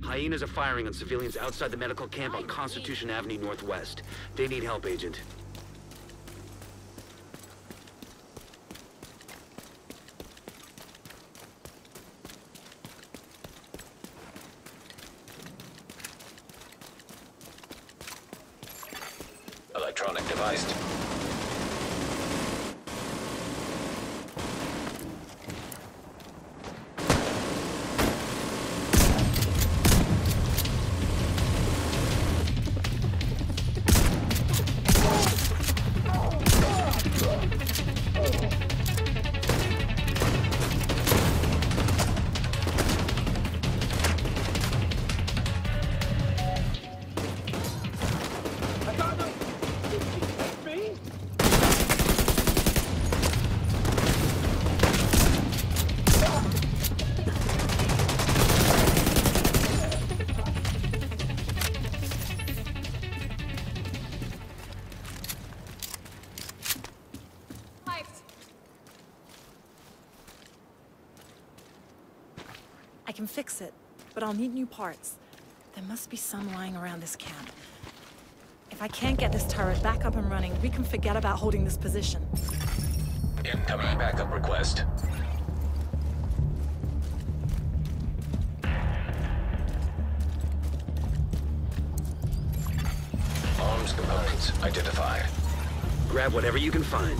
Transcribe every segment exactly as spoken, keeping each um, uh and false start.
Hyenas are firing on civilians outside the medical camp on Constitution Avenue Northwest. They need help, Agent. Electronic device. I can fix it, but I'll need new parts. There must be some lying around this camp. If I can't get this turret back up and running, we can forget about holding this position. Incoming backup request. Arms components identified. Grab whatever you can find.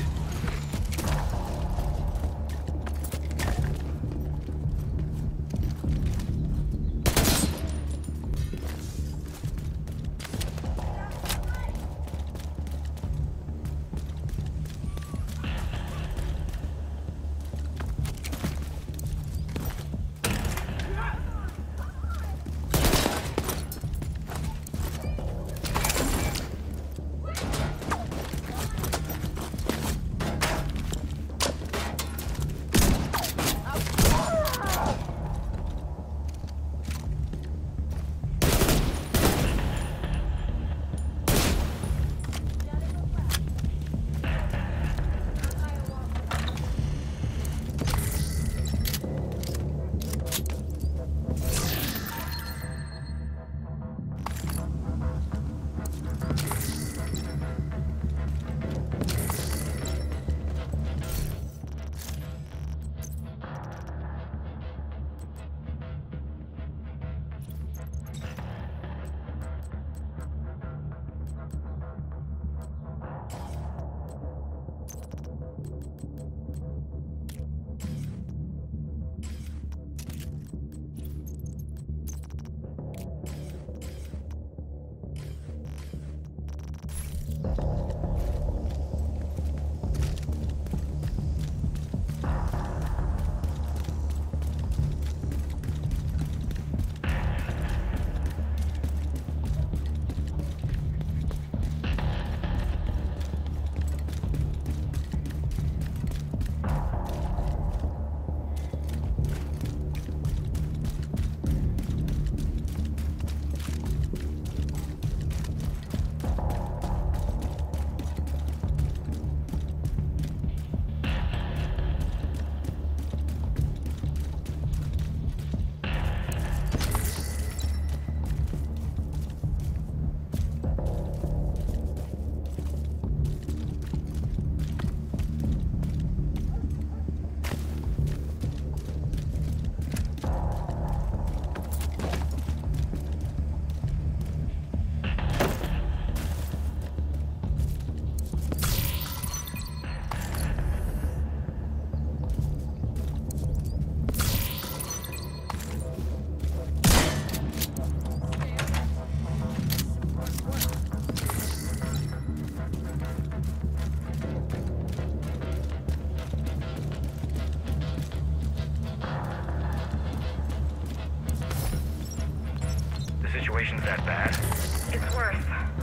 Situation's that bad? It's worse.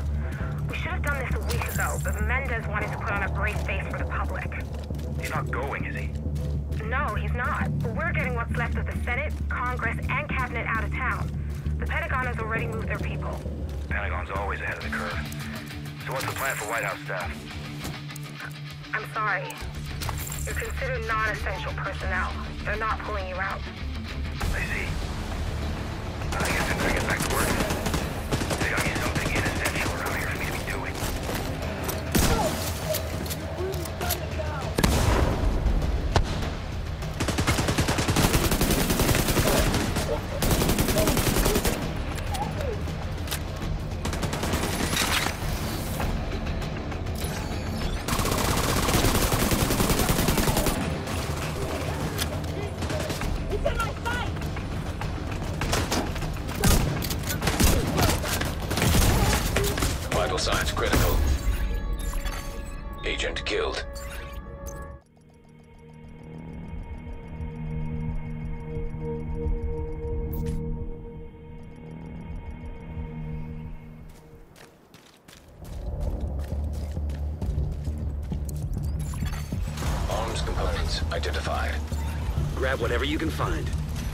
We should have done this a week ago, but Mendez wanted to put on a brave face for the public. He's not going, is he? No, he's not. But we're getting what's left of the Senate, Congress, and Cabinet out of town. The Pentagon has already moved their people. Pentagon's always ahead of the curve. So what's the plan for White House staff? I'm sorry. You're considered non-essential personnel. They're not pulling you out. I see. I guess they're gonna get Critical. Agent killed. Arms components identified. Grab whatever you can find.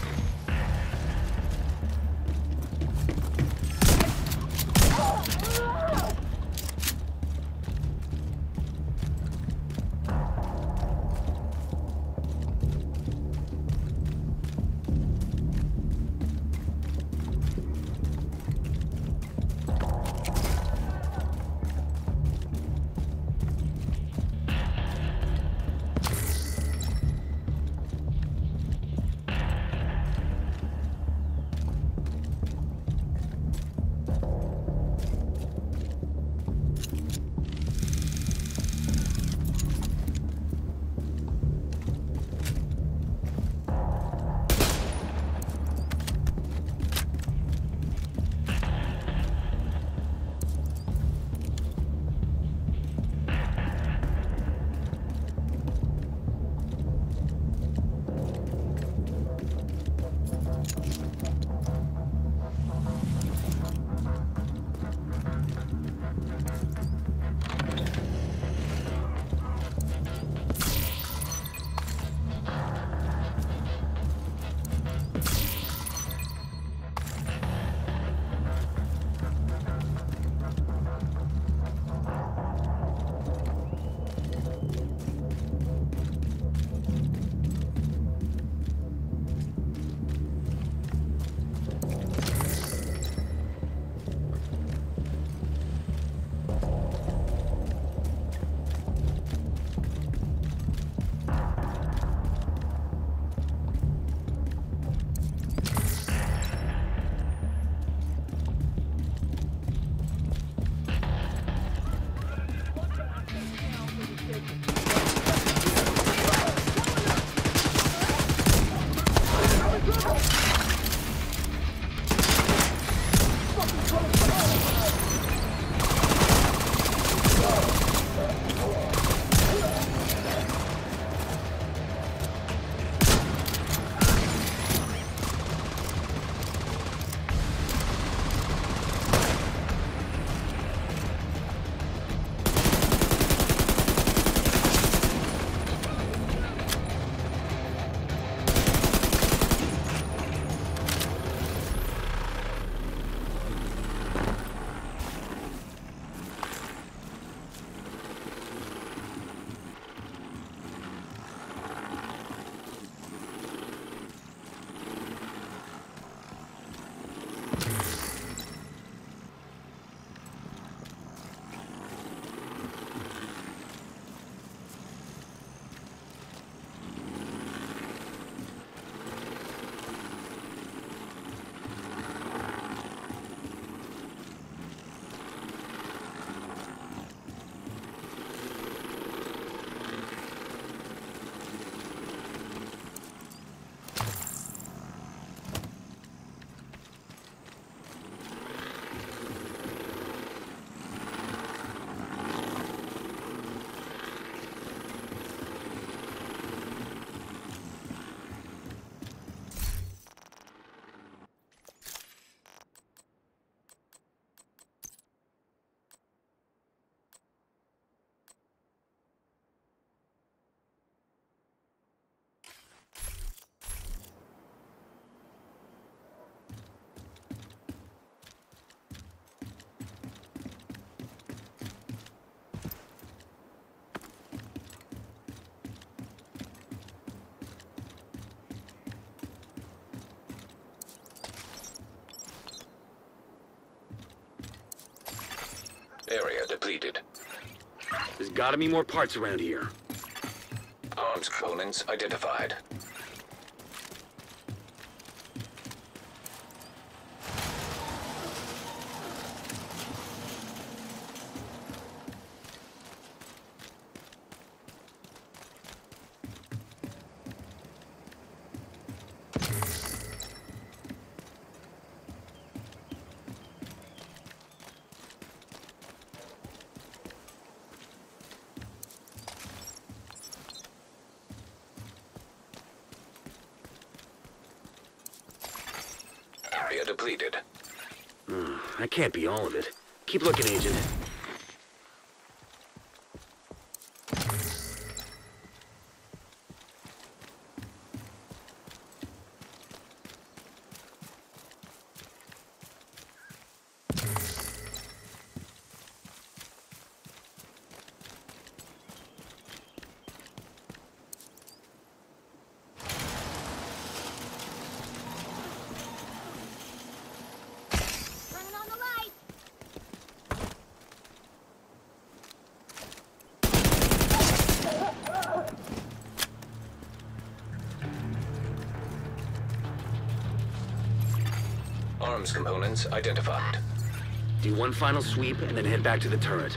Area depleted. There's gotta be more parts around here. Arms components identified. depleted. Hmm, that can't be all of it. Keep looking, Agent. Arms components identified. Do one final sweep and then head back to the turret.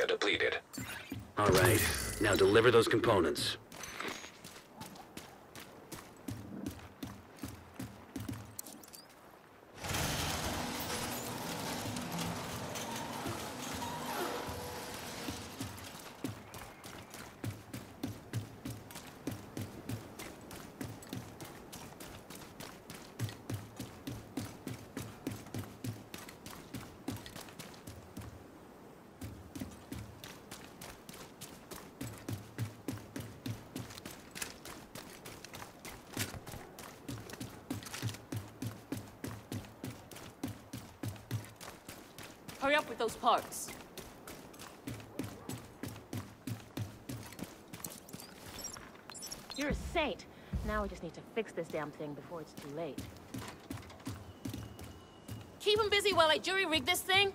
depleted. All right, now deliver those components. Hurry up with those parts. You're a saint. Now we just need to fix this damn thing before it's too late. Keep him busy while I jury-rig this thing.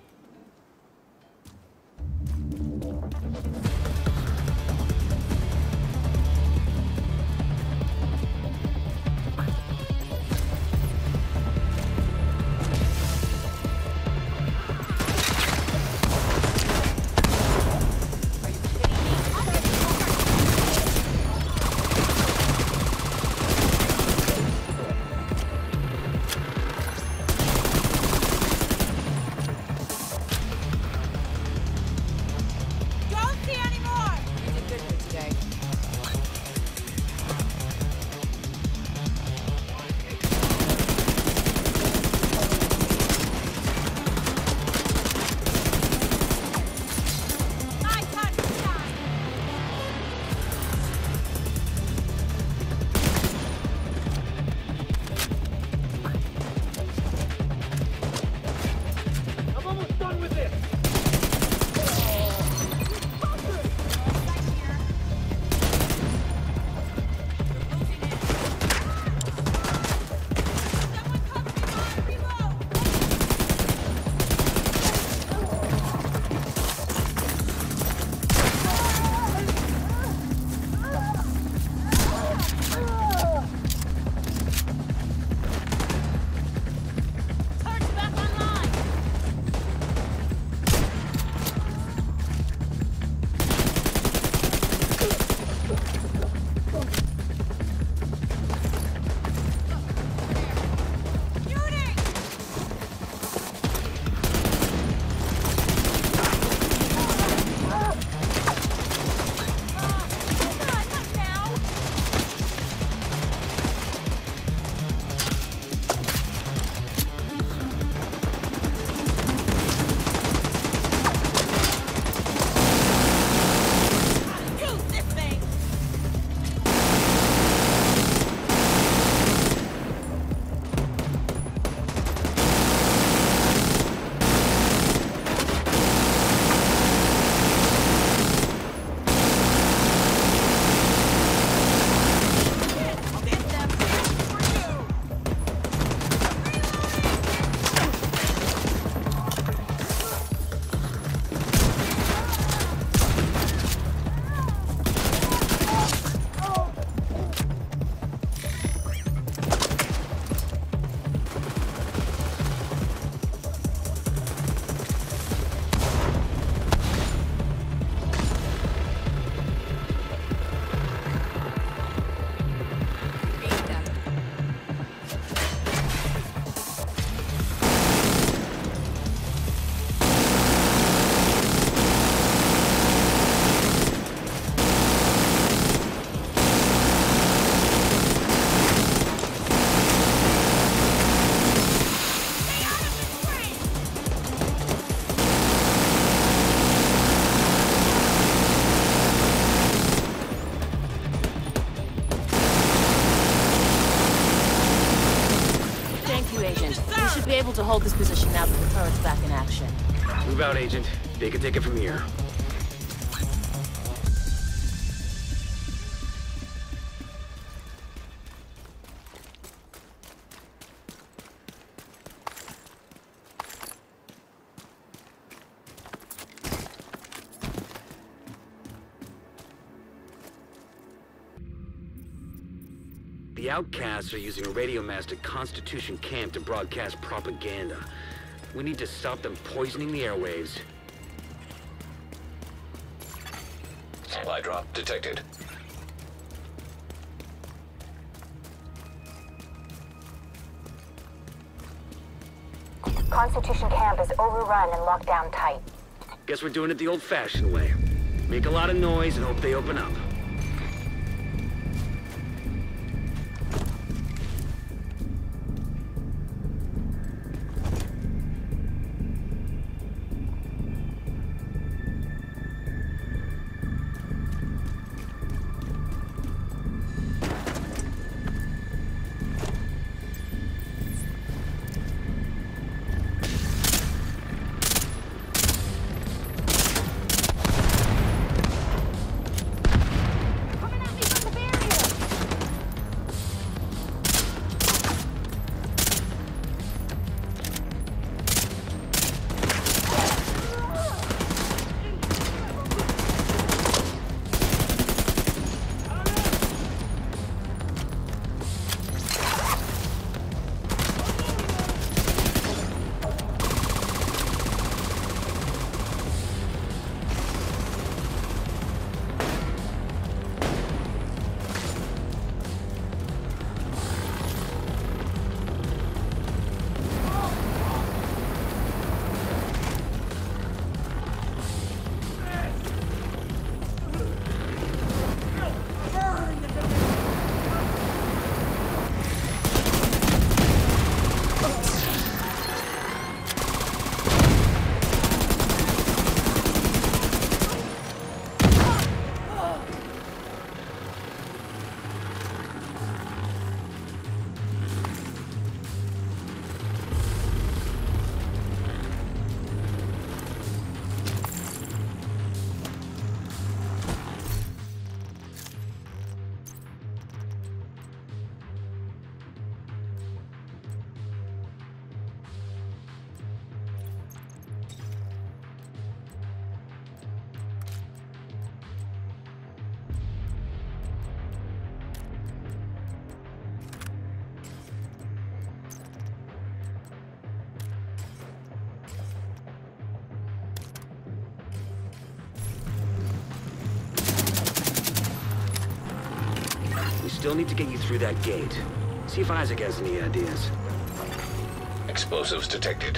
Be able to hold this position now that the turret's back in action. Move out, Agent. They can take it from here. The outcasts are using a radio mast at Constitution Camp to broadcast propaganda. We need to stop them poisoning the airwaves. drop detected. Constitution camp is overrun and locked down tight. Guess we're doing it the old-fashioned way. Make a lot of noise and hope they open up. Still need to get you through that gate. See if Isaac has any ideas. Explosives detected.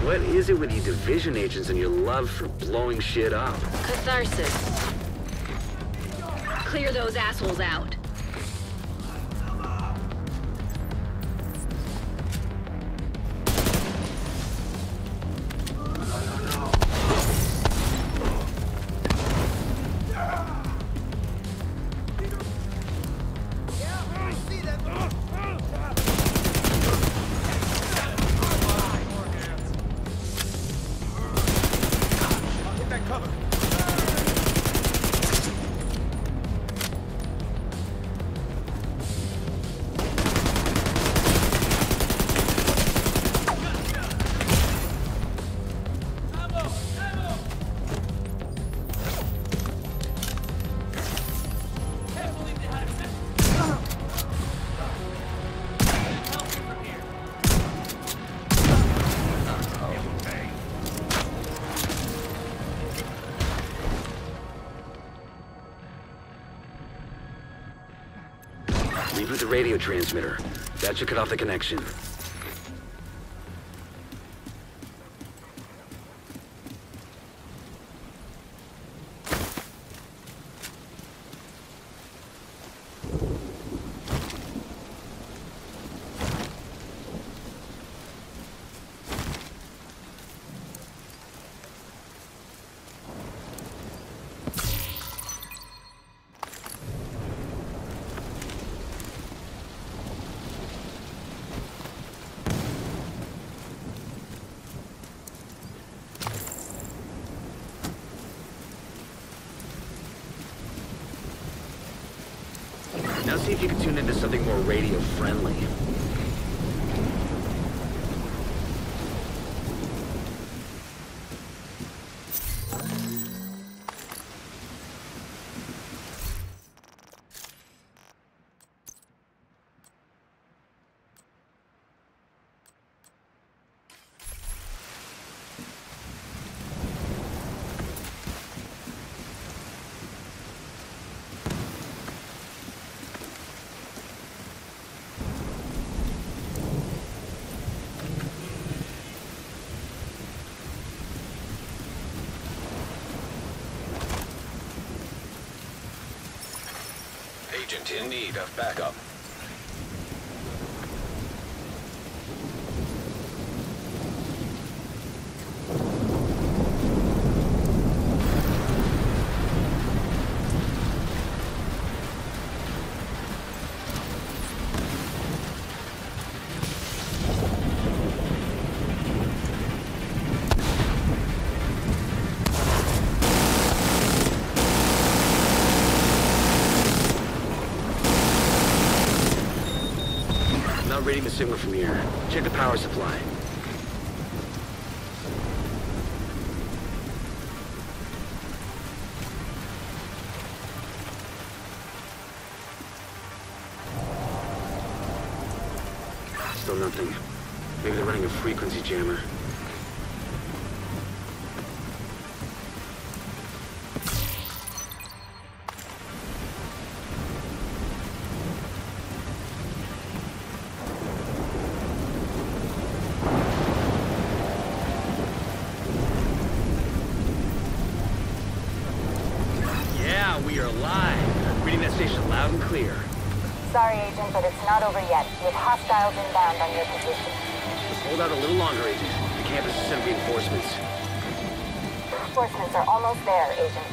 What is it with you division agents and your love for blowing shit up? Catharsis. Clear those assholes out. Reboot the radio transmitter. That should cut off the connection. Now see if you can tune into something more radio-friendly. Agent in need of backup. Reading the signal from here. Check the power supply. Still nothing. Maybe they're running a frequency jammer. We are live. Reading that station loud and clear. Sorry, Agent, but it's not over yet. We have hostiles inbound on your position. Just hold out a little longer, Agent. The campus is sending reinforcements. Reinforcements are almost there, Agent.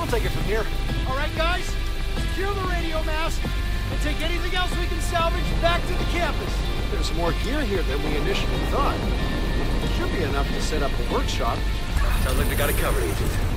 take it from here. All right, guys. Secure the radio mast and take anything else we can salvage back to the campus. There's more gear here than we initially thought. Should be enough to set up a workshop. Sounds like they got it covered, Agent.